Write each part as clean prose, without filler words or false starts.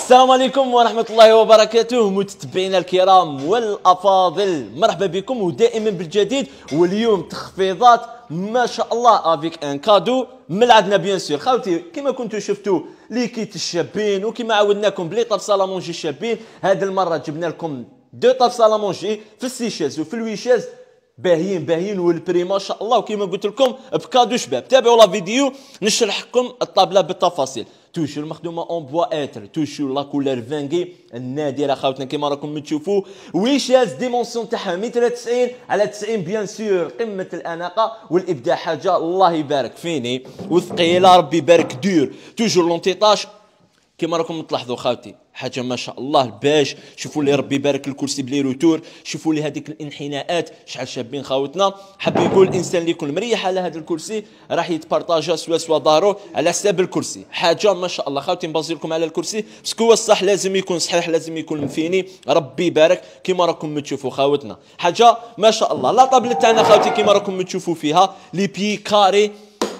السلام عليكم ورحمة الله وبركاته متتبعينا الكرام والأفاضل، مرحبا بكم ودائما بالجديد. واليوم تخفيضات ما شاء الله افيك ان كادو من عندنا بيان سور خاوتي. كما كنتو شفتوا لي كيت الشابين وكما عودناكم بلي طاب سالامونجي الشابين، هذه المرة جبنا لكم دو طاب سالامونجي في السيشاز وفي الويشاز باهيين والبري ما شاء الله. وكما قلت لكم بكادو شباب. تابعوا لا فيديو نشرح لكم الطابله بالتفاصيل. توشور مخدومه اون بوا اتر، توشور لا كولور فانغي النادره خاوتنا كما راكم تشوفوا. ويشاز ديمونسيون تاعها متر 90 على 90 بيان سور، قمه الاناقه والابداع، حاجه الله يبارك فيني وثقيله ربي يبارك دور. توجور لونتيطاج كما راكم تلاحظوا خاوتي، حاجه ما شاء الله باش. شوفوا لي ربي يبارك الكرسي بلي روتور، شوفوا لي هذيك الانحناءات شحال شابين خاوتنا. حاب يقول الانسان اللي يكون مريح على هذا الكرسي راح يتبارطاجا سوا ظهره على حساب الكرسي. حاجه ما شاء الله خاوتي. نبازي لكم على الكرسي باسكو هو الصح لازم يكون صحيح، لازم يكون مفيني ربي يبارك كما راكم تشوفوا خاوتنا. حاجه ما شاء الله. لا طابله تاعنا خاوتي كما راكم تشوفوا فيها لي بي كاري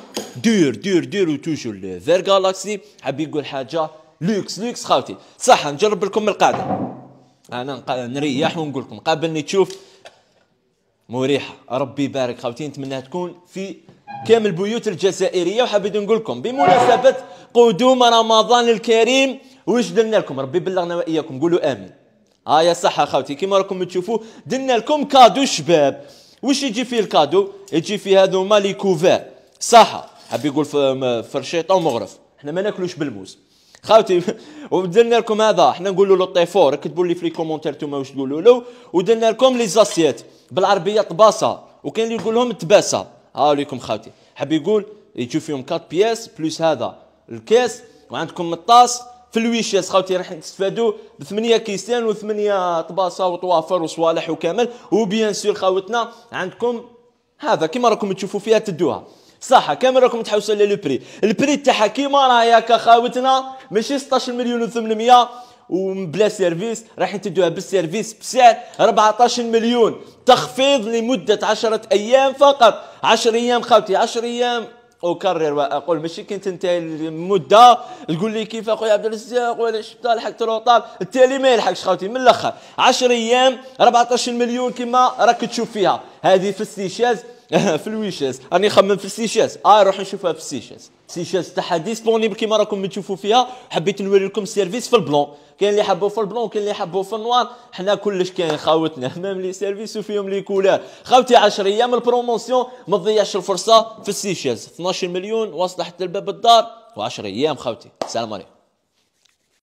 دور وتوجور لو فير جالاكسي. حاب يقول حاجه لوكس خاوتي. صح نجرب لكم القاعده، انا نريح ونقول لكم قابلني تشوف مريحه ربي يبارك خاوتي. نتمنى تكون في كامل البيوت الجزائريه. وحابين نقول لكم بمناسبه قدوم رمضان الكريم واش درنا لكم، ربي بلغنا واياكم، قولوا امين. يا صح خاوتي كما راكم تشوفوا درنا لكم كادو شباب. واش يجي فيه الكادو؟ يجي فيه هذوما لي كوفير صح. حاب يقول فرشيطه ومغرف، احنا ما ناكلوش بالموس خاوتي. ودرنا لكم هذا احنا نقولوا له الطيفور، كتبوا لي في لي كومونتير نتوما واش تقولوا له. ودرنا لكم لي زاسيات بالعربيه طباسه، وكاين اللي يقول لهم تباسه. ها ليكم خاوتي. حاب يقول يجوا فيهم 4 بياس بلس هذا الكاس، وعندكم الطاس في الويشاس خاوتي. راح تستفادوا ب8 كيسان و8 طباسه وطوافر وصوالح وكامل. وبيان سور خاوتنا عندكم هذا كما راكم تشوفوا فيها تدوها صح. كامل راكم تحوسوا على لو بري، البري تاعها كيما راهي هكا خاوتنا، ماشي 16 مليون و800 وبلا سيرفيس، راح تدوها بالسيرفيس بسعر 14 مليون. تخفيض لمده 10 ايام فقط. 10 ايام خاوتي، 10 ايام. اكرر واقول ماشي كي تنتهي المده تقول لي كيف اخويا عبد الرزاق ولا شفت لحق تروطال، التالي ما يلحقش خاوتي من الاخر. 10 ايام 14 مليون كما راك تشوف فيها. هذه في السيشاز في الويشاز راني نخمم في السيشاز. روح نشوفها في السيشاز. السيشاز تاعها ديسبونيبل كما راكم تشوفوا فيها. حبيت نوري لكم السيرفيس في البلون، كاين اللي حبوا في البلون وكاين اللي حبوا في النوار، حنا كلش كاين خاوتنا ميم لي سيرفيس وفيهم لي كولار خاوتي. 10 ايام البروموسيون، ما تضيعش الفرصه في السيشاز. 12 مليون واصله حتى لباب الدار و10 ايام خاوتي. السلام عليكم.